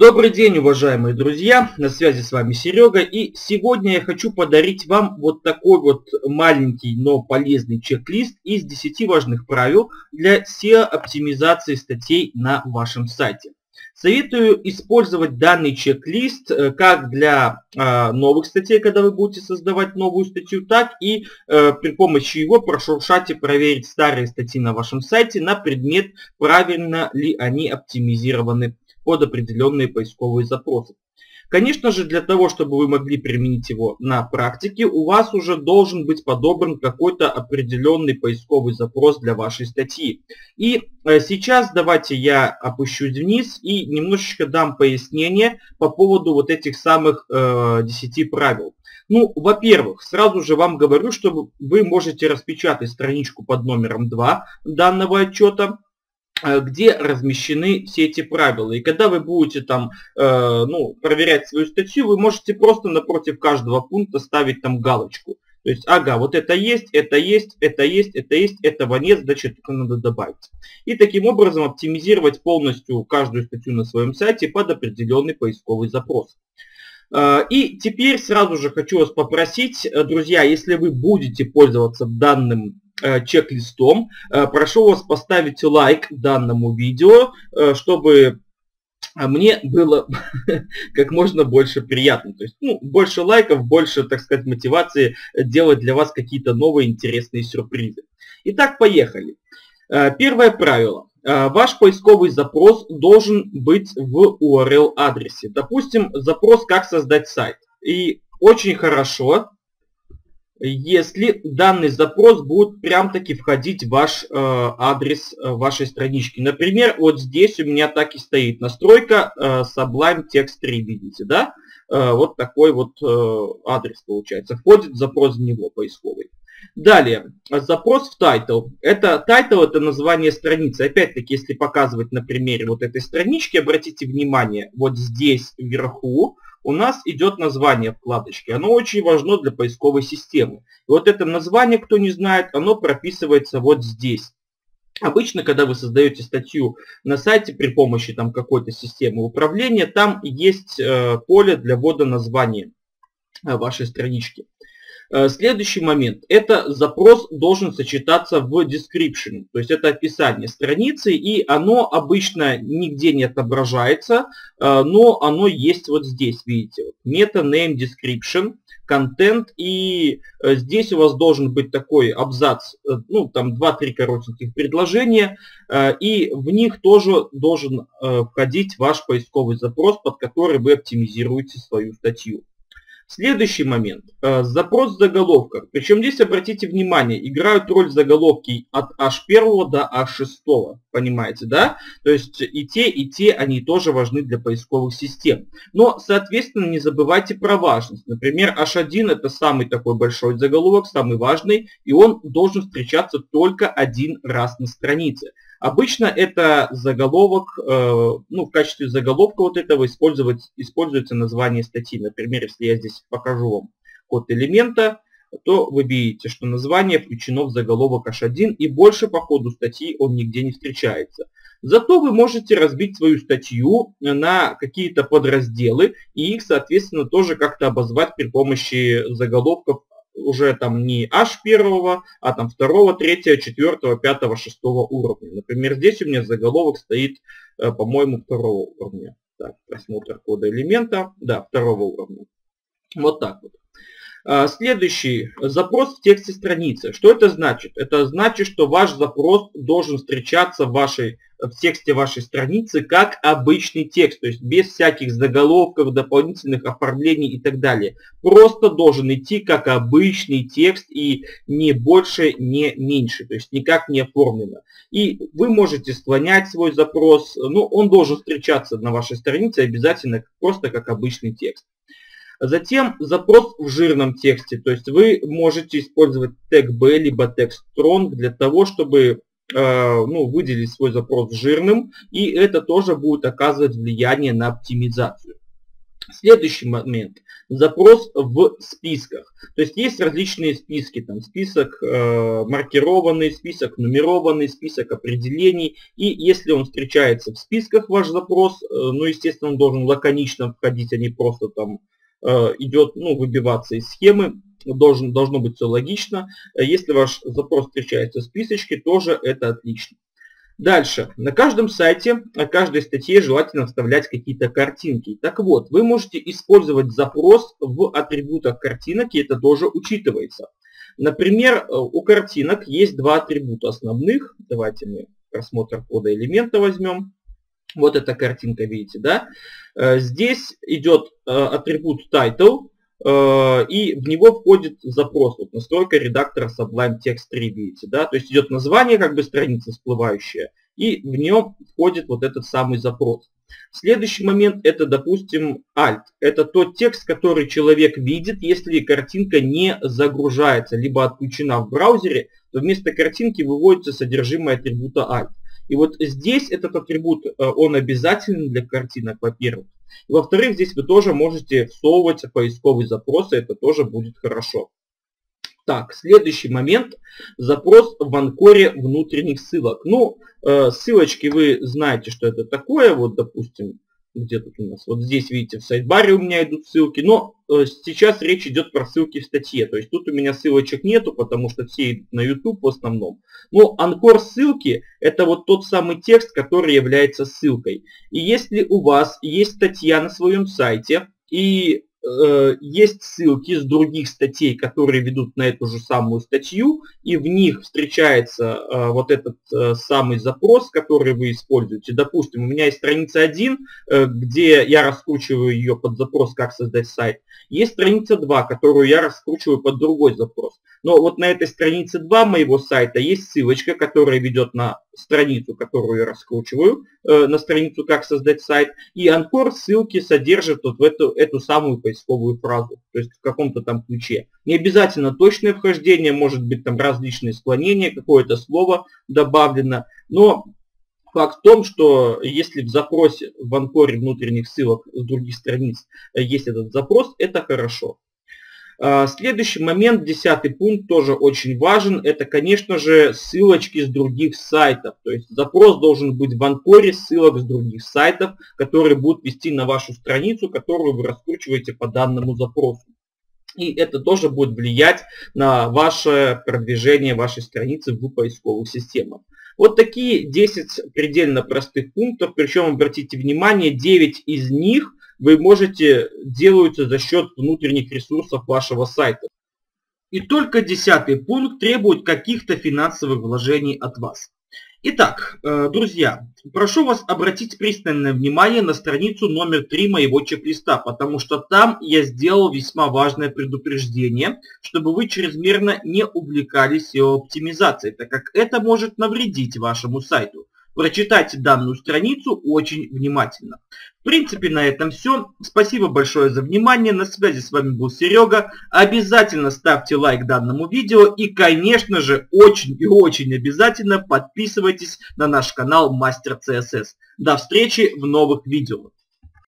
Добрый день, уважаемые друзья, на связи с вами Серега, и сегодня я хочу подарить вам вот такой вот маленький, но полезный чек-лист из 10 важных правил для SEO-оптимизации статей на вашем сайте. Советую использовать данный чек-лист как для новых статей, когда вы будете создавать новую статью, так и при помощи его прошуршать и проверить старые статьи на вашем сайте на предмет, правильно ли они оптимизированы под определенные поисковые запросы. Конечно же, для того, чтобы вы могли применить его на практике, у вас уже должен быть подобран какой-то определенный поисковый запрос для вашей статьи. И сейчас давайте я опущусь вниз и немножечко дам пояснение по поводу вот этих самых 10 правил. Ну, во-первых, сразу же вам говорю, что вы можете распечатать страничку под номером 2 данного отчета, где размещены все эти правила. И когда вы будете там проверять свою статью, вы можете просто напротив каждого пункта ставить там галочку. То есть, ага, вот это есть, это есть, это есть, это есть, этого нет, значит, это надо добавить. И таким образом оптимизировать полностью каждую статью на своем сайте под определенный поисковый запрос. И теперь сразу же хочу вас попросить, друзья, если вы будете пользоваться данным чек-листом, прошу вас поставить лайк данному видео, чтобы мне было как можно больше приятно. То есть, больше лайков, больше, так сказать, мотивации делать для вас какие-то новые интересные сюрпризы. Итак, поехали. Первое правило. Ваш поисковый запрос должен быть в URL адресе. Допустим, запрос «Как создать сайт». И очень хорошо, если данный запрос будет прям-таки входить в ваш адрес вашей странички. Например, вот здесь у меня так и стоит настройка Sublime Text 3, видите, да? Вот такой вот адрес получается. Входит запрос в него поисковый. Далее, запрос в title. Title это название страницы. Опять-таки, если показывать на примере вот этой странички, обратите внимание, вот здесь вверху у нас идет название вкладочки. Оно очень важно для поисковой системы. И вот это название, кто не знает, оно прописывается вот здесь. Обычно, когда вы создаете статью на сайте при помощи там какой-то системы управления, там есть поле для ввода названия вашей странички. Следующий момент. Это запрос должен сочетаться в description. То есть это описание страницы. И оно обычно нигде не отображается. Но оно есть вот здесь. Видите. Meta name description. Контент. И здесь у вас должен быть такой абзац. Там 2-3 коротеньких предложения. И в них тоже должен входить ваш поисковый запрос, под который вы оптимизируете свою статью. Следующий момент. Запрос в заголовках. Причем здесь, обратите внимание, играют роль заголовки от H1 до H6. Понимаете, да? То есть и те, они тоже важны для поисковых систем. Но, соответственно, не забывайте про важность. Например, H1 это самый такой большой заголовок, самый важный, и он должен встречаться только один раз на странице. Обычно это заголовок, в качестве заголовка вот этого используется название статьи. Например, если я здесь покажу вам код элемента, то вы видите, что название включено в заголовок H1 и больше по ходу статьи он нигде не встречается. Зато вы можете разбить свою статью на какие-то подразделы и их, соответственно, тоже как-то обозвать при помощи заголовков уже там не H1, а там 2, 3, 4, 5, 6 уровня. Например, здесь у меня заголовок стоит, по-моему, 2 уровня. Так, просмотр кода элемента. Да, 2 уровня. Вот так вот. Следующий запрос в тексте страницы. Что это значит? Это значит, что ваш запрос должен встречаться в тексте вашей страницы как обычный текст, то есть без всяких заголовков, дополнительных оформлений и так далее. Просто должен идти как обычный текст и не больше, не меньше, то есть никак не оформлено. И вы можете склонять свой запрос, он должен встречаться на вашей странице обязательно просто как обычный текст. Затем запрос в жирном тексте, то есть вы можете использовать тег B либо тег strong для того, чтобы выделить свой запрос жирным, и это тоже будет оказывать влияние на оптимизацию. Следующий момент. запрос в списках. То есть есть различные списки, там список маркированный, список нумерованный, список определений. И если он встречается в списках, ваш запрос, ну, естественно, он должен лаконично входить, а не просто там идет, ну, выбиваться из схемы. Должно быть все логично. Если ваш запрос встречается в списочке, тоже это отлично. Дальше. На каждом сайте, на каждой статье желательно вставлять какие-то картинки. Так вот, вы можете использовать запрос в атрибутах картинок, и это тоже учитывается. Например, у картинок есть два атрибута основных. Давайте мы просмотр кода элемента возьмем. Вот эта картинка, видите, да? Здесь идет атрибут title, и в него входит запрос. Вот настройка редактора Sublime Text 3, видите, да? То есть идет название, как бы страницы всплывающая, и в нем входит вот этот самый запрос. Следующий момент это, допустим, alt. Это тот текст, который человек видит, если картинка не загружается, либо отключена в браузере, то вместо картинки выводится содержимое атрибута alt. И вот здесь этот атрибут, он обязателен для картинок, во-первых. Во-вторых, здесь вы тоже можете всовывать поисковые запросы, это тоже будет хорошо. Так, следующий момент. Запрос в анкоре внутренних ссылок. Ну, ссылочки вы знаете, что это такое. Вот, допустим, где тут у нас? Вот здесь, видите, в сайдбаре у меня идут ссылки. Но сейчас речь идет про ссылки в статье. То есть тут у меня ссылочек нету, потому что все идут на YouTube в основном. Но анкор ссылки это вот тот самый текст, который является ссылкой. И если у вас есть статья на своем сайте и есть ссылки с других статей, которые ведут на эту же самую статью, и в них встречается вот этот самый запрос, который вы используете. Допустим, у меня есть страница 1, где я раскручиваю ее под запрос «Как создать сайт». Есть страница 2, которую я раскручиваю под другой запрос. Но вот на этой странице 2 моего сайта есть ссылочка, которая ведет на страницу, которую я раскручиваю, на страницу «Как создать сайт». И анкор ссылки содержит вот в эту самую поисковую фразу, то есть в каком-то там ключе. Не обязательно точное вхождение, может быть там различные склонения, какое-то слово добавлено, но факт в том, что если в запросе в анкоре внутренних ссылок с других страниц есть этот запрос, это хорошо. Следующий момент, 10-й пункт, тоже очень важен. Это, конечно же, ссылочки с других сайтов. То есть запрос должен быть в анкоре ссылок с других сайтов, которые будут вести на вашу страницу, которую вы раскручиваете по данному запросу. И это тоже будет влиять на ваше продвижение вашей страницы в поисковых системах. Вот такие 10 предельно простых пунктов. Причем, обратите внимание, 9 из них вы можете делаются за счет внутренних ресурсов вашего сайта. И только 10-й пункт требует каких-то финансовых вложений от вас. Итак, друзья, прошу вас обратить пристальное внимание на страницу номер 3 моего чек-листа, потому что там я сделал весьма важное предупреждение, чтобы вы чрезмерно не увлекались SEO-оптимизацией, так как это может навредить вашему сайту. Прочитайте данную страницу очень внимательно. В принципе, на этом все. Спасибо большое за внимание. На связи с вами был Серега. Обязательно ставьте лайк данному видео. И, конечно же, очень и очень обязательно подписывайтесь на наш канал Мастер CSS. До встречи в новых видео.